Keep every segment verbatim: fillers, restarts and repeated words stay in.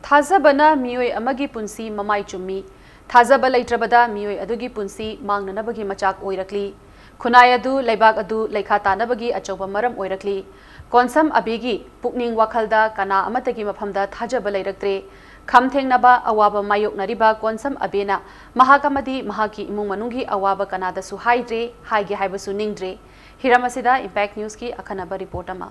थाजबना मियोय अमगी पुंसी ममाई चुम्मी थाजब लैत्रबदा मियोय अदुगी पुंसी मांगननबगी मचाक ओइरकली खुनाय अदु लैबाक अदु लैखा तानबगी अचौब मरम ओइरकली कोनसम अबेगी पुकनिंग वाखलदा कना अमतगी मफमदा थाजब लैरक्त्रे खमथेंगनबा अवाब मायोकनरिबा कोनसम अबेना महाकमदी महाकी इमुंग मनुंगी अवाब कनादसु हाइद्रे हाइगे हाइबसु निंगद्रे हिरामसिदा इंपैक्ट न्यूज की अखनबा रिपोर्ट अमा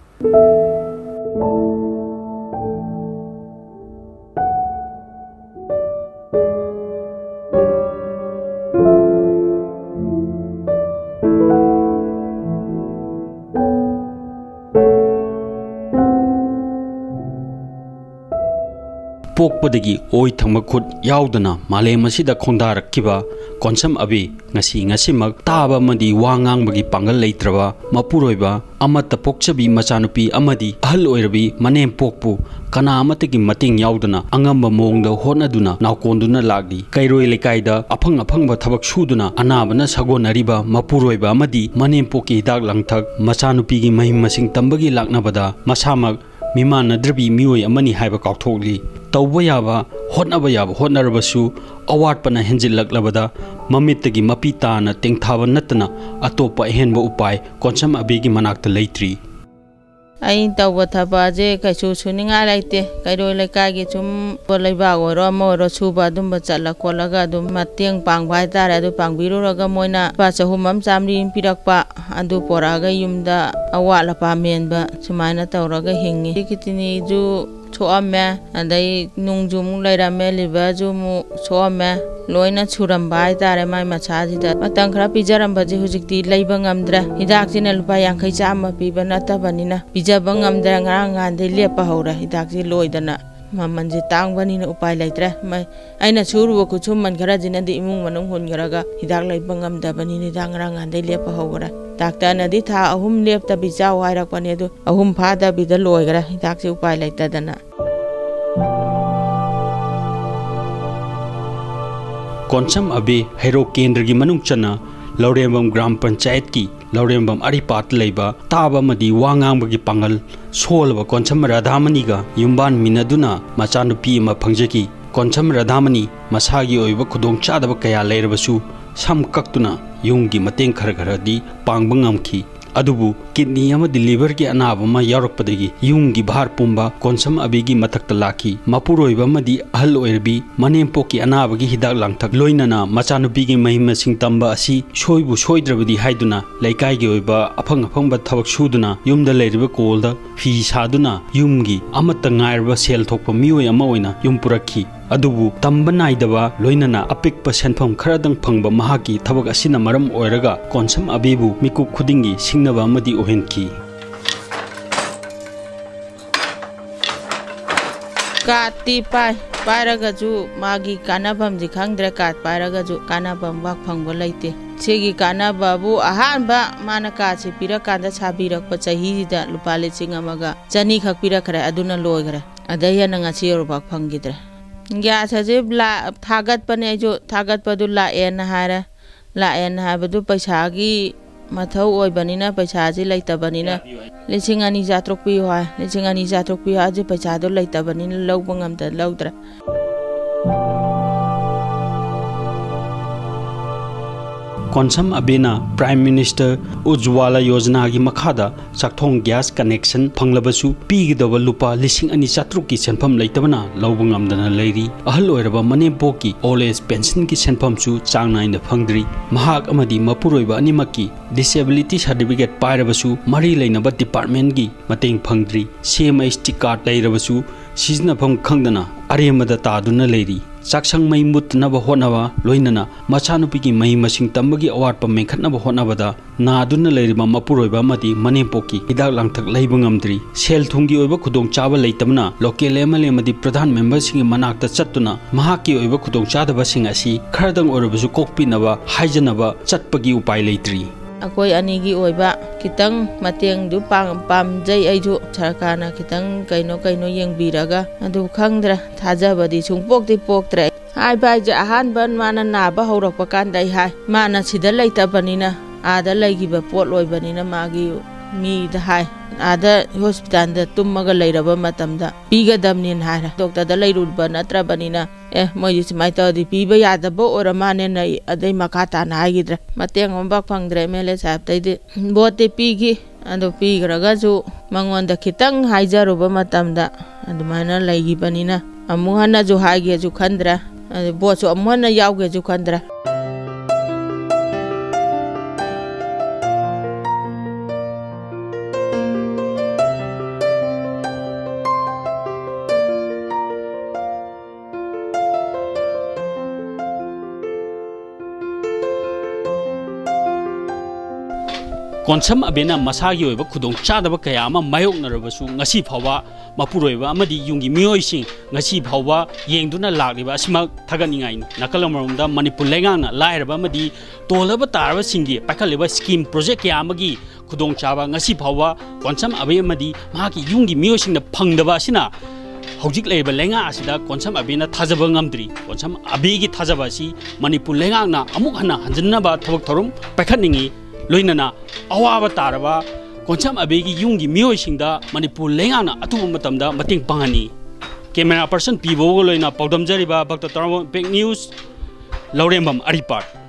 पोकपदगी ओइ थंग खुद याउदना मालेम असिदा खोंदारक्किबा कोनसम अबे ngasi ngasimak ताबा मदी वांगांगबगी पांगल लैत्रबा मपुरोइबा अमत पोक्चबी मचानुपी अमदी अहल ओइरबी मनेम पोकपु कना अमतगी मतिंग याउदना अंगम मोंगद होनदुना नावकोंदुना लागली कैरोय लेकाइदा अफंग अफंगबा थबक सुदुना अनाबना सगोनरिबा मपुरोइबा अमदी मनेम पोकी हिदाक लंगथक मचानुपीगी महिम मसिंग तंबगी लाकनबदा मसामक मिमानद्रबी मियोय अमनी हाइबा काउथोगली तौब याबा होटनब याबा होटनरबसु अवाटपना हेंजिल्लक्लबदा ममित्तगी मपी ताना तेंगथाबा नतना अतोपा अहेनबा उपाय कोनसम अबेगी मनाक्ता लैत्री आई तौब थबाजे कैसु सुनिंगा लाइते कैरो लेकागी चुम बोलैबा ओरो मोरो सुबा दुम चला कोलगा दुम मतेंग पांगबा हाइतारे अदु पांगबिरुरगा मोइना पाचहुमम चामरी पिरकपा अदु पोरागा युमदा अवाला पामेनबा सुमाइना तौरगा हिंगी कितिनी जु सोअमे अदै नुंगजुम लैरामे लिबाजुमु सोअमे लोइना छुरंबा हाइतारे माइ मछाजिदा मतंग खरा पिजरंबजे हुजिक्ति लैबा ngamdra हिदाकजिना लुपा यांखै Chama पिबा नतबनिना पिजबा ngamdra ngarang ngandai lepa hora hidakji loidana mamanji tangbaniना उपाय लैत्रे मै आइना छुरुबो कुछुम मन खरा जिनादि इमुंग मनंग हुनगरागा हिदाक लैबा ngamdabani हिदाक ngarang ngandai lepa hौगरा डाक्टर नदी था अहुम लेपता बिचाव हाइरकपने दु अहुम फादा बिदा लोइगरा हिदाकजी उपाय लैतदना कोनसम अबे हेरो केंद्र की मनुंग चना लौरेंबम ग्राम पंचायत की लौरेंबम अरिपात लैबा ताबा मदी वांगांगबगी पांगल सोलबा कोनसम राधामणिगा युम्बान मिनदुना मचानुपी अमा फंगजकी कोनसम राधामणि मसागी ओइबा खुदोंचादबा कया लैरबसु सम कक्तुना युंगी मतेंग खर खरदी पांगबा ngamखी अदुबु किडनी अमदि लिवर की अनाब अमा यारकपदगी युंगी भार पुंबा कोनसम अबेगी मथक्ता लाखी मपुरोइबा मदी अहल ओइरबी मनेमपोकी अनाबगी हिदाक लांगथक लोइनना मचानुपीगी महिमसिंग तंबा असि सोइबु सोइद्रबदी हाइदुना लैकाइगी ओइबा अफंग अफंगबा थबक सुदुना युमदा लैरिबा कोलदा फी सादुना युमगी अमत्ता ngairba सेल थोकपा मियोय अमा ओइना युम पुरखी अदुबु तंबा नाइदबा लोइनना अपिकपा सेनफम खरदंग फंगबा महाकी थबक असिना मरम ओइरगा कोनसम अबेबु मिकु खुदिंगी सिंगनबा अमदि ओहेनकी काती पाय पायरगजु मागी कानाबम जि खंगद्रे कात पायरगजु कानाबम वाक फंगबा लैते सेगी कानाबाबु अहानबा माना कासे पिरकांदा साबिरकपा चहीजिदा लुपा लिसिंग अमगा चनी खक पिरखरे अदुना लोइगरे अदयना ngasi yorobak फंगिद्रे ग्यास हजे ला थागत पने जो थागत पदु ला एन हारे ला एन हाबदु पैसागी मथौ ओइबनिना पैसाजी लैतबनिना लिसिंग अनि जात्रोक पियो हाय लिसिंग अनि जात्रोक पियो हाजे पैसादो लैतबनिना लौबा ngamta लौद्रा कोनसम अबेना प्राइम मिनिस्टर उज्ज्वला योजना की मखादा चाकथोंग गैस कनेक्शन फंगलबसु पीगदब लुपा लिसिंग अनि चात्रुक की सेनफम लैतबना लौबा ngamdana लैरी अहल ओइरबा मनेपोकी ओल्ड एज पेंशन की सेनफमसु चांग नाइन फंगद्री महाक अमदी मपुरोइबा अनिमकी डिसेबिलिटी सर्टिफिकेट पाइरबसु मरी लैनबा डिपार्टमेंट की मतेंग फंगद्री सेम एसटी कार्ड लैरबसु सिजनफम खंगदना अरेमदा तादुना लैरी चाक्संग मई मुतनबा होनबा लोइनना मचानुपीगी मई मसिंग तंबगी अवाटपा मेंखतनबा होनबदा नादुना लैरिबा मपुरोइबा मदी मनेपोकी हिदाक लांगथक लैबा ngamdri सेल थुंगी ओइबा खुदोंग चाबा लैतबना लोकल एमएलए मदी प्रधान मेंबर सिंग मनाक्ता चत्तुना महाकी ओइबा खुदोंग चादबा सिंग असि खरदंग ओरबसु कोकपिनबा हाइजनबा चटपगी उपाय लैत्रि अकोई अनिगी ओइबा कितंग मतेंग दु पांग पामजै आइजु सरकारना कितंग कैनो कैनो येंगबिरगा अदु खंगद्रा थाजबदी सुंगपोकति पोक्त्रे हाय बाय ज अहान बन माना नाबा हौरकपा कांदै हाय माना सिदा लैतबनिना आदा लैगिबा पोट लोइबनिना मागी ꯃꯤꯗ ꯍꯥꯏ ꯑꯥꯗ ꯍꯣꯁꯄꯤꯇꯥꯜꯗ ꯇꯨꯝꯃꯒ ꯂꯩꯔꯕ ꯃꯇꯝꯗ ꯄꯤꯒꯗꯕꯅꯤꯅ ꯍꯥꯏꯔꯦ ꯗꯣꯛꯇꯔꯗ ꯂꯩꯔꯨꯕ ꯅꯠꯇ꯭ꯔꯕꯅꯤꯅ ꯑꯦ ꯃꯣꯏꯗꯤ ꯁꯨꯃꯥꯏꯅ ꯇꯧꯔꯗꯤ ꯄꯤꯕ ꯌꯥꯗꯕ ꯑꯣꯏꯔ ꯃꯥꯅꯦꯅ ꯑꯗꯩ ꯃꯈꯥ ꯇꯥꯅ ꯍꯥꯏꯈꯤꯗ꯭ꯔꯦ ꯃꯇꯦꯡ ꯑꯃꯐꯥꯎ ꯐꯪꯗ꯭ꯔꯦ ꯑꯦꯝ ꯑꯦꯜ ꯑꯦ ꯁꯥꯍꯦꯕꯇꯩꯗꯤ ꯚꯣꯠꯇꯤ ꯄꯤꯈꯤ ꯑꯗꯨ ꯄꯤꯈ꯭ꯔꯒꯁꯨ ꯃꯉꯣꯟꯗ ꯈꯤꯇꯪ ꯍꯥꯏꯖꯔꯨꯕ ꯃꯇꯝꯗ ꯑꯗꯨꯃꯥꯏꯅ ꯂꯩꯈꯤꯕꯅꯤꯅ ꯑꯃꯨꯛ ꯍꯟꯅꯁꯨ ꯍꯥꯏꯒꯦꯁꯨ ꯈꯟꯗ꯭ꯔꯦ ꯑꯗꯨ ꯚꯣꯠꯁꯨ ꯑꯃꯨꯛ ꯍꯟꯅ ꯌꯥꯎꯒꯦꯁꯨ ꯈꯟꯗ꯭ꯔꯦ Konsam Abe na masagi oiba khudong chadaba kaya ama mayoknarabasu ngasi phawba mapuroiba amadi yungi mioising ngasi phawba yengduna lagliba asima thaganingai nakalamromda Manipur lengana lairaba amadi tolaba taraba singi pakhaliba scheme project ya amagi khudong chaba ngasi phawba Konsam Abe amadi mahaki yungi mioising na phangdaba asina hojik leiba lenga asida Konsam Abe na thajaba ngamdri Konsam Abe gi thajaba si Manipur lengana amuk hana hanjannaba thabak thorum pakhaningi loinana awaba taraba Konsam Abe gi yungi mioi singda Manipur lengana atuba matamda mating pangani camera person pibo loina paudam jariba bakta taramo big news Laurembam Aripart